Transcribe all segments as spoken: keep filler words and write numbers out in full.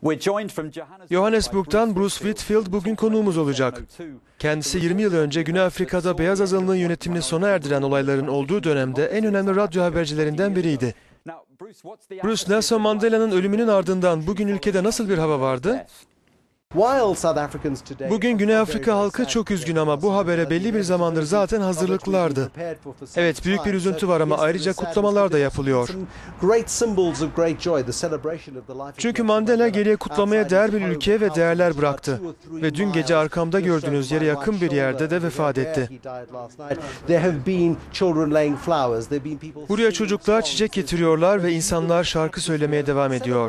Johannesburg'dan Bruce Whitfield bugün konuğumuz olacak. Kendisi yirmi yıl önce Güney Afrika'da beyaz azınlığın yönetimini sona erdiren olayların olduğu dönemde en önemli radyo habercilerinden biriydi. Bruce, Nelson Mandela'nın ölümünün ardından bugün ülkede nasıl bir hava vardı? Bugün Güney Afrika halkı çok üzgün ama bu habere belli bir zamandır zaten hazırlıklılardı. Evet, büyük bir üzüntü var ama ayrıca kutlamalar da yapılıyor. Çünkü Mandela geriye kutlamaya değer bir ülke ve değerler bıraktı. Ve dün gece arkamda gördüğünüz yere yakın bir yerde de vefat etti. Buraya çocuklar çiçek getiriyorlar ve insanlar şarkı söylemeye devam ediyor.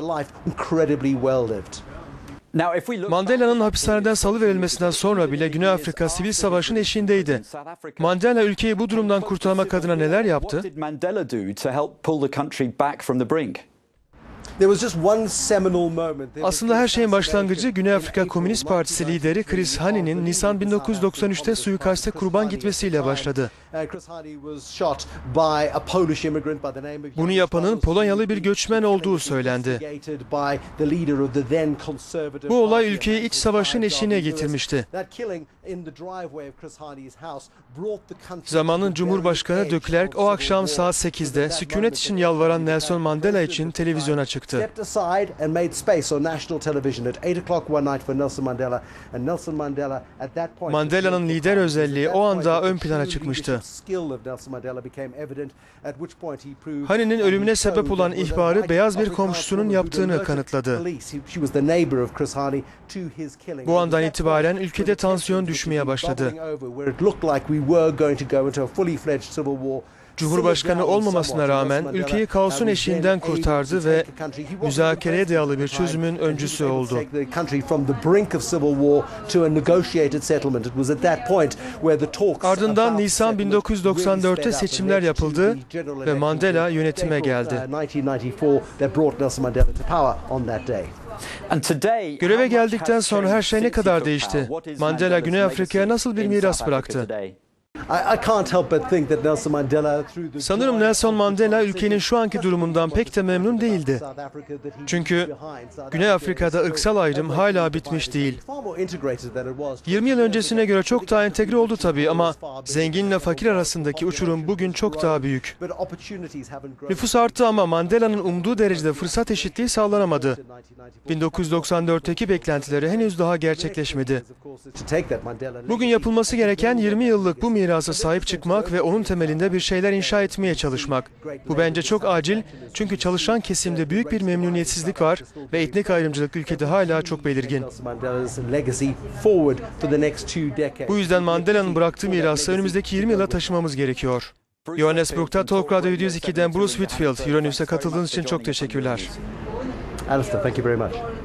Mandela'nın hapishaneden salıverilmesinden sonra bile Güney Afrika sivil savaşın eşiğindeydi. Mandela ülkeyi bu durumdan kurtarmak adına neler yaptı? Aslında her şeyin başlangıcı Güney Afrika Komünist Partisi lideri Chris Hani'nin Nisan bin dokuz yüz doksan üç'te suikaste kurban gitmesiyle başladı. Bunu yapanın Polonyalı bir göçmen olduğu söylendi. Bu olay ülkeyi iç savaşın eşiğine getirmişti. Zamanın Cumhurbaşkanı de Klerk o akşam saat sekiz'de sükunet için yalvaran Nelson Mandela için televizyona çıktı. Mandela'nın lider özelliği o anda ön plana çıkmıştı. Hani'nin ölümüne sebep olan ihbarı beyaz bir komşusunun yaptığını kanıtladı. Bu andan itibaren ülkede tansiyon düşmeye başladı. Cumhurbaşkanı olmamasına rağmen ülkeyi kaosun eşiğinden kurtardı ve müzakereye dayalı bir çözümün öncüsü oldu. Ardından Nisan bin dokuz yüz doksan dört'te seçimler yapıldı ve Mandela yönetime geldi. Göreve geldikten sonra her şey ne kadar değişti? Mandela Güney Afrika'ya nasıl bir miras bıraktı? Sanırım Nelson Mandela ülkenin şu anki durumundan pek de memnun değildi. Çünkü Güney Afrika'da ırksal ayrım hala bitmiş değil. yirmi yıl öncesine göre çok daha entegre oldu tabii ama zenginle fakir arasındaki uçurum bugün çok daha büyük. Nüfus arttı ama Mandela'nın umduğu derecede fırsat eşitliği sağlanamadı. bin dokuz yüz doksan dört'teki beklentileri henüz daha gerçekleşmedi. Bugün yapılması gereken yirmi yıllık bu mirasa sahip çıkmak ve onun temelinde bir şeyler inşa etmeye çalışmak. Bu bence çok acil çünkü çalışan kesimde büyük bir memnuniyetsizlik var ve etnik ayrımcılık ülkede hala çok belirgin. Bu yüzden Mandela'nın bıraktığı mirası önümüzdeki yirmi yıla taşımamız gerekiyor. Johannesburg'da Talk Radio yüz iki'den Bruce Whitfield, Euronews'e katıldığınız için çok teşekkürler. Alistair, thank you very much.